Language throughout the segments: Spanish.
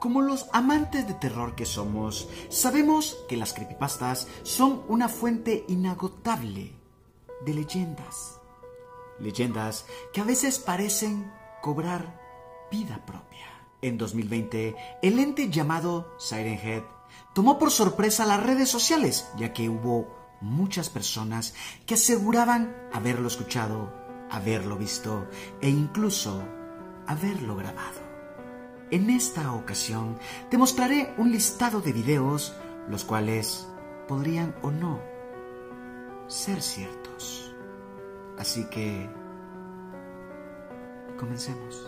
Como los amantes de terror que somos, sabemos que las creepypastas son una fuente inagotable de leyendas. Leyendas que a veces parecen cobrar vida propia. En 2020, el ente llamado Siren Head tomó por sorpresa las redes sociales, ya que hubo muchas personas que aseguraban haberlo escuchado, haberlo visto e incluso haberlo grabado. En esta ocasión te mostraré un listado de videos, los cuales podrían o no ser ciertos. Así que comencemos.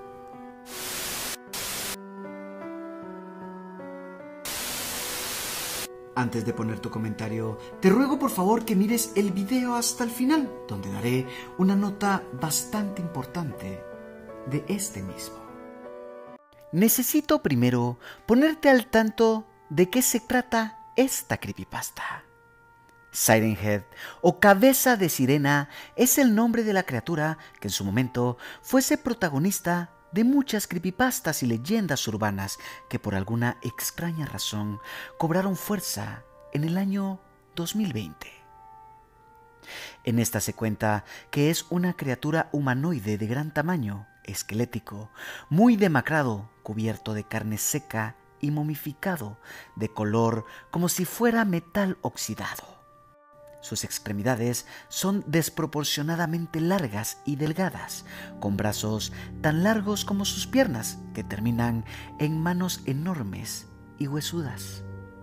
Antes de poner tu comentario, te ruego por favor que mires el video hasta el final, donde daré una nota bastante importante de este mismo. Necesito primero ponerte al tanto de qué se trata esta creepypasta. Siren Head, o cabeza de sirena, es el nombre de la criatura que en su momento fuese protagonista de muchas creepypastas y leyendas urbanas que por alguna extraña razón cobraron fuerza en el año 2020. En esta se cuenta que es una criatura humanoide de gran tamaño, esquelético, muy demacrado, cubierto de carne seca y momificado, de color como si fuera metal oxidado. Sus extremidades son desproporcionadamente largas y delgadas, con brazos tan largos como sus piernas, que terminan en manos enormes y huesudas.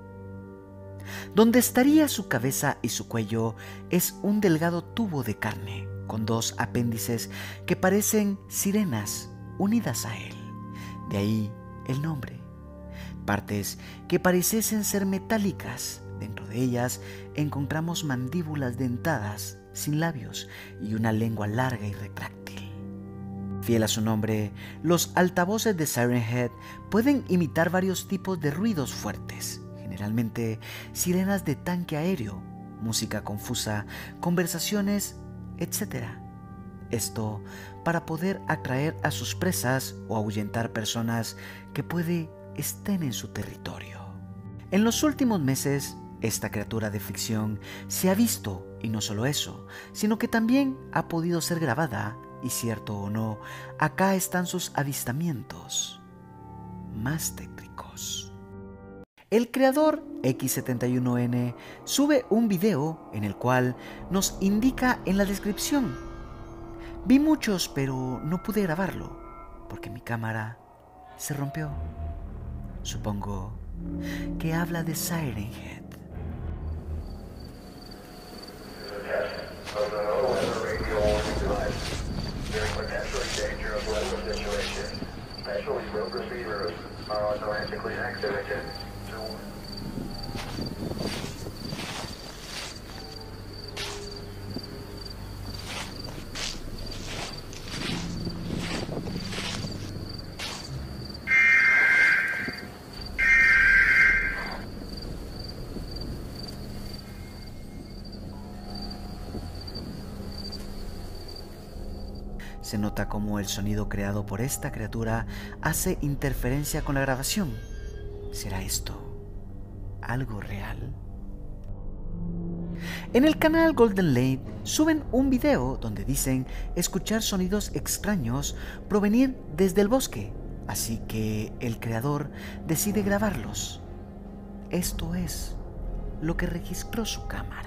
Donde estaría su cabeza y su cuello es un delgado tubo de carne, con dos apéndices que parecen sirenas unidas a él. De ahí el nombre. Partes que pareciesen ser metálicas. Dentro de ellas encontramos mandíbulas dentadas, sin labios y una lengua larga y retráctil. Fiel a su nombre, los altavoces de Siren Head pueden imitar varios tipos de ruidos fuertes, generalmente sirenas de tanque aéreo, música confusa, conversaciones, etc. Esto para poder atraer a sus presas o ahuyentar personas que puede estén en su territorio. En los últimos meses, esta criatura de ficción se ha visto, y no solo eso, sino que también ha podido ser grabada, y cierto o no, acá están sus avistamientos más tétricos. El creador X71N sube un video en el cual nos indica en la descripción: vi muchos, pero no pude grabarlo porque mi cámara se rompió. Supongo que habla de Siren Head. Se nota cómo el sonido creado por esta criatura hace interferencia con la grabación. ¿Será esto algo real? En el canal Golden Lake suben un video donde dicen escuchar sonidos extraños provenir desde el bosque, así que el creador decide grabarlos. Esto es lo que registró su cámara.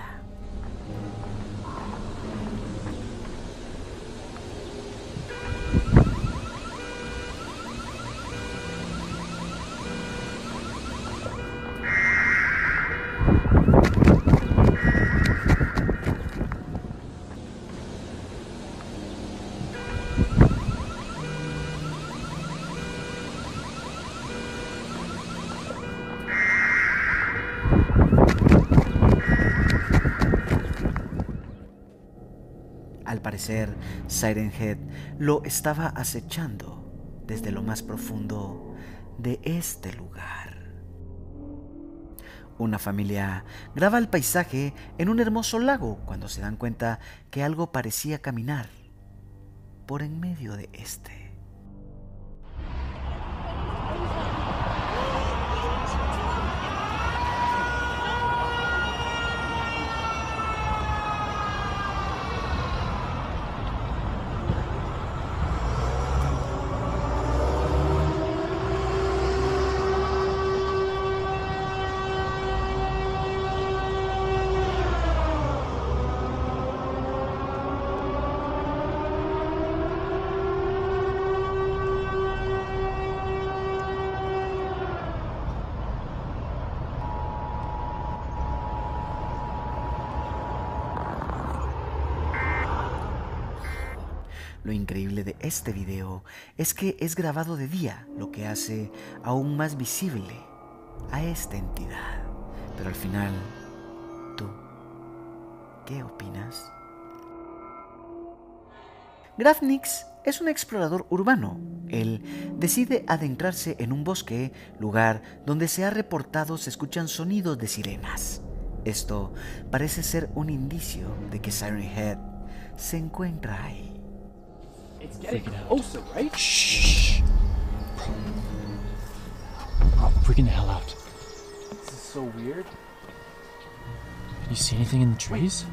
Al parecer, Siren Head lo estaba acechando desde lo más profundo de este lugar. Una familia graba el paisaje en un hermoso lago cuando se dan cuenta que algo parecía caminar por en medio de este. Lo increíble de este video es que es grabado de día, lo que hace aún más visible a esta entidad. Pero al final, ¿tú qué opinas? Grafnix es un explorador urbano. Él decide adentrarse en un bosque, lugar donde se ha reportado se escuchan sonidos de sirenas. Esto parece ser un indicio de que Siren Head se encuentra ahí. It's getting closer, right? Shh. Oh, freaking the hell out. This is so weird. Can you see anything in the trees?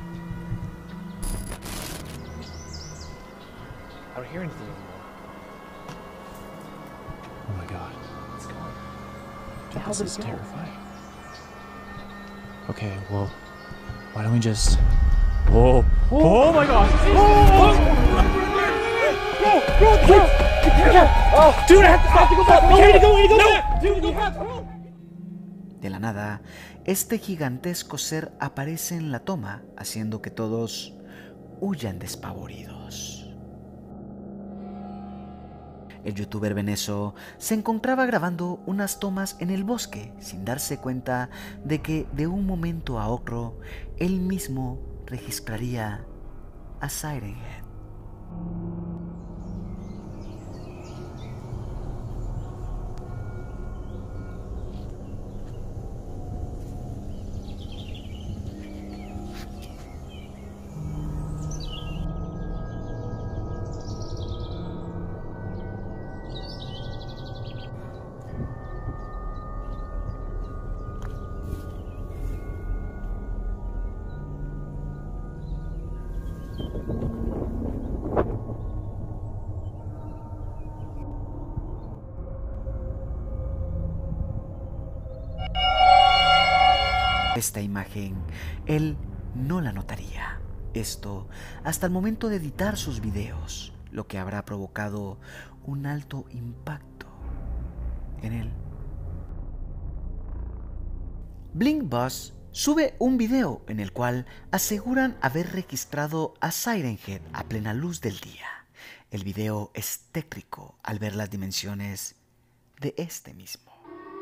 I don't hear anything anymore. Oh my god. It's gone. Dude, How this did is it go? terrifying. Okay, well, why don't we just... Whoa. Oh my god! Dude, I have to stop to go back. We can't go back. Dude, we have to. De la nada, este gigantesco ser aparece en la toma, haciendo que todos huyan despavoridos. El youtuber Veneso se encontraba grabando unas tomas en el bosque sin darse cuenta de que de un momento a otro él mismo registraría a Siren Head. Esta imagen, él no la notaría. Esto hasta el momento de editar sus videos, lo que habrá provocado un alto impacto en él. Blinkbus sube un video en el cual aseguran haber registrado a Siren Head a plena luz del día. El video es tétrico al ver las dimensiones de este mismo.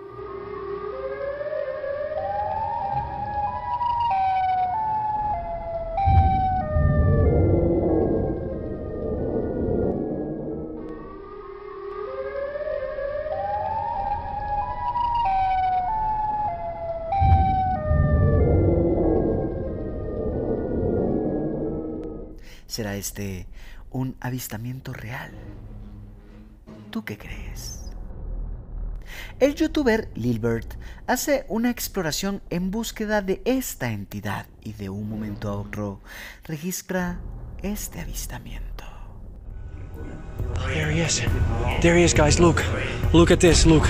¿Será este un avistamiento real? ¿Tú qué crees? El youtuber Lilbert hace una exploración en búsqueda de esta entidad y de un momento a otro registra este avistamiento. There he is. There he is, guys. Look. Look at this. Look.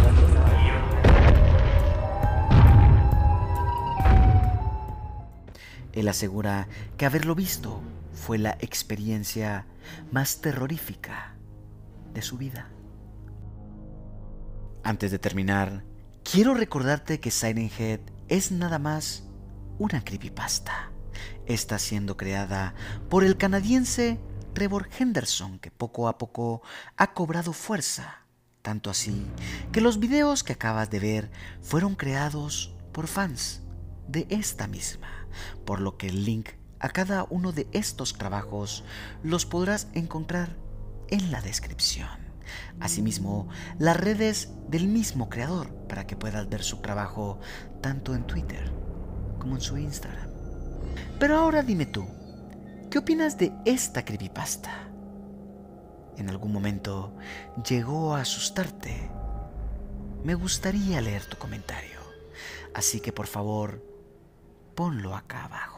Él asegura que haberlo visto fue la experiencia más terrorífica de su vida. Antes de terminar, quiero recordarte que Siren Head es nada más una creepypasta. Está siendo creada por el canadiense Trevor Henderson, que poco a poco ha cobrado fuerza. Tanto así que los videos que acabas de ver fueron creados por fans de esta misma, por lo que el link a cada uno de estos trabajos los podrás encontrar en la descripción. Asimismo, las redes del mismo creador para que puedas ver su trabajo tanto en Twitter como en su Instagram. Pero ahora dime tú, ¿qué opinas de esta creepypasta? ¿En algún momento llegó a asustarte? Me gustaría leer tu comentario, así que por favor, ponlo acá abajo.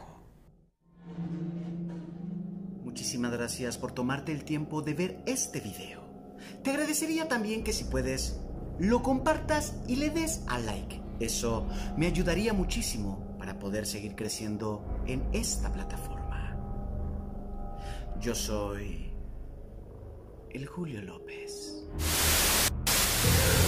Muchísimas gracias por tomarte el tiempo de ver este video. Te agradecería también que si puedes, lo compartas y le des a like. Eso me ayudaría muchísimo para poder seguir creciendo en esta plataforma. Yo soy el Julio López.